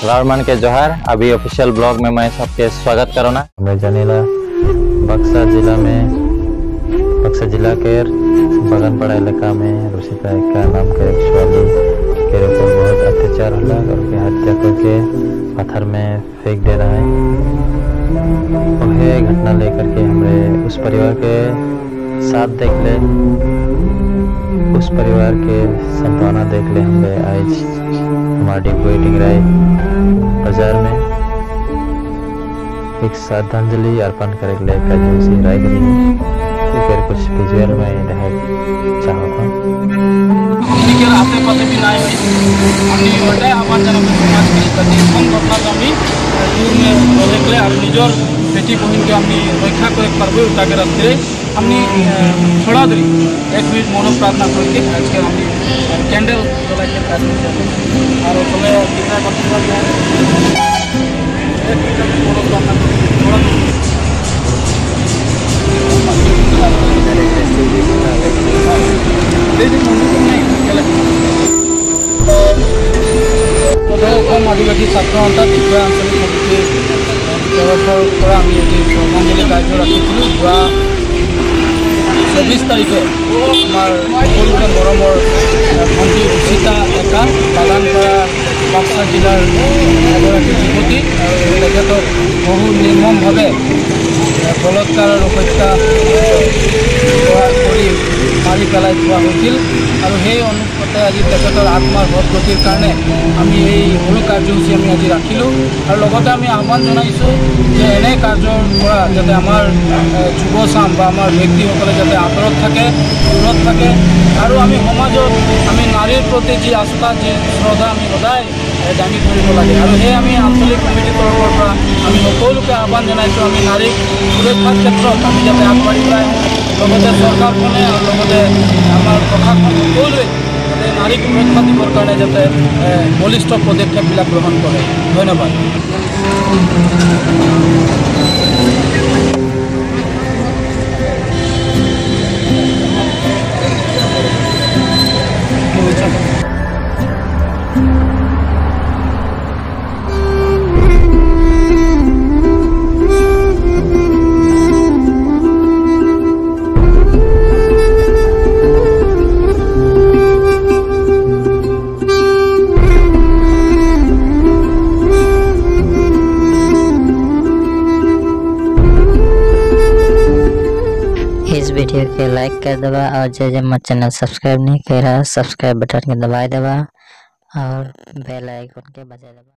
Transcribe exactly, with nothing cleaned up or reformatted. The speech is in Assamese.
रावमान के जोहार। अभी ऑफिशियल ब्लॉग में मैं सबके स्वागत करूँगा। मैं जानीला बक्सर जिला में बक्सर जिला के बगनपड़ा इलाका में रुचिका का नाम के एक स्वामी के ऊपर बहुत अत्याचार होला और उसकी हत्या करके पत्थर में फेंक दे रहा है। वह घटना लेकर के हमें उस परिवार के साथ देख ले उस परिवार के संतावना देख ले हमें आज हमारी वेटिंग राय बाजार में एक श्रद्धांजलि अर्पण करे ले काजूसी राय करी फिर कुछ विजुअल में रहे चाहता निकल आते पाते भी ना है हमनी ओटे आवाज जन समाज के प्रति कम घटना तो हमी दूर में देखले और निजर बेटी बहन के हमनी रक्षा करे करबे उठा के रखते हमनी थोड़ा देरी एक मिनट मनो प्रार्थना करके आज के हमनी कैंडल जला के प्रार्थना करते और तले कितना करते एक मिनट मनो प्रार्थना करके थोड़ा आदिवासी छात्र अंतर त्रिपुरा आंचलिक समितिर श्रद्धांजलि कार्य रखी चौबीस तारीखे हमारे मरमर भंटी रुचिका एका बागानपड़ा बक्सा जिलार एगराकी युवती और बहु निर्मम भावे बलात्कार और हत्या मारि पेलाई थोड़ा और সেই অনুপাতে আজি তেখেতৰ আত্মাৰ সদ্গতিৰ কাৰণে আমি এই সৰু কাৰ্যসূচী আমি আজি ৰাখিলোঁ আৰু লগতে আমি আহ্বান জনাইছোঁ যে এনে কাৰ্যৰ পৰা যাতে আমাৰ যুৱচাম বা আমাৰ ব্যক্তিসকলে যাতে আঁতৰত থাকে দূৰত থাকে আৰু আমি সমাজত আমি নাৰীৰ প্ৰতি যি আস্থা যি শ্ৰদ্ধা আমি সদায় দাঙি ধৰিব লাগে আৰু সেই আমি আঞ্চলিক কমিটিৰ তৰফৰ পৰা আমি সকলোকে আহ্বান জনাইছোঁ আমি নাৰীক সুৰক্ষাৰ ক্ষেত্ৰত আমি যাতে আগবাঢ়ি যায় লগতে চৰকাৰখনে আৰু লগতে আমাৰ প্ৰশাসন সকলোৱে যাতে নাৰীক সুৰক্ষা দিবৰ কাৰণে যাতে বলিষ্ঠ পদক্ষেপবিলাক গ্ৰহণ কৰে। ধন্যবাদ। इस वीडियो के लाइक कर दबा और जो जो हमारे चैनल सब्सक्राइब नहीं करा सब्सक्राइब बटन के दबाए दबा और बेल आइकन के बजा दबा।